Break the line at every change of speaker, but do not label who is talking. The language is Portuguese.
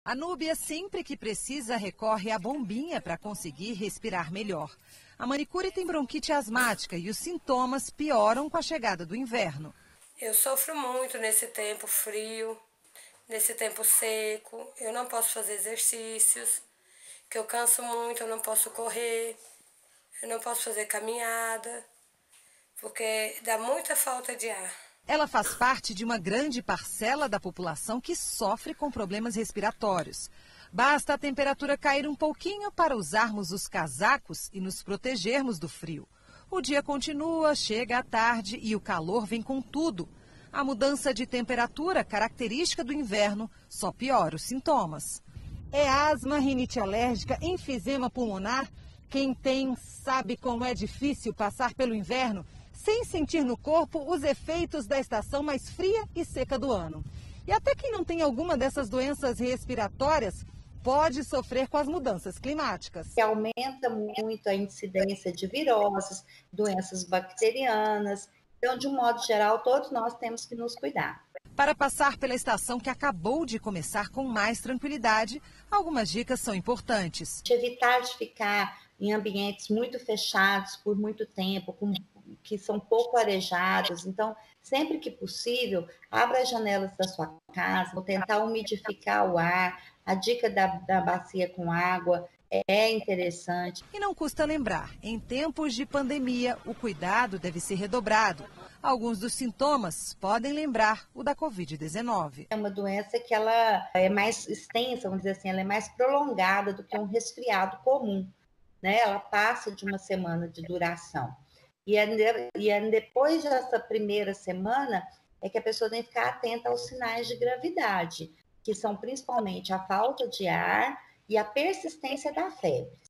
A Núbia, sempre que precisa, recorre à bombinha para conseguir respirar melhor. A manicure tem bronquite asmática e os sintomas pioram com a chegada do inverno.
Eu sofro muito nesse tempo frio, nesse tempo seco. Eu não posso fazer exercícios, que eu canso muito, eu não posso correr, eu não posso fazer caminhada, porque dá muita falta de ar.
Ela faz parte de uma grande parcela da população que sofre com problemas respiratórios. Basta a temperatura cair um pouquinho para usarmos os casacos e nos protegermos do frio. O dia continua, chega à tarde e o calor vem com tudo. A mudança de temperatura, característica do inverno, só piora os sintomas. É asma, rinite alérgica, enfisema pulmonar. Quem tem sabe como é difícil passar pelo inverno sem sentir no corpo os efeitos da estação mais fria e seca do ano. E até quem não tem alguma dessas doenças respiratórias pode sofrer com as mudanças climáticas.
Que aumenta muito a incidência de viroses, doenças bacterianas. Então, de um modo geral, todos nós temos que nos cuidar.
Para passar pela estação que acabou de começar com mais tranquilidade, algumas dicas são importantes.
Evitar de ficar em ambientes muito fechados por muito tempo, que são pouco arejados. Então, sempre que possível, abra as janelas da sua casa, vou tentar umidificar o ar. A dica da bacia com água é interessante.
E não custa lembrar, em tempos de pandemia, o cuidado deve ser redobrado. Alguns dos sintomas podem lembrar o da Covid-19.
É uma doença que ela é mais extensa, vamos dizer assim, ela é mais prolongada do que um resfriado comum, né? Ela passa de uma semana de duração. Depois dessa primeira semana é que a pessoa tem que ficar atenta aos sinais de gravidade, que são principalmente a falta de ar e a persistência da febre.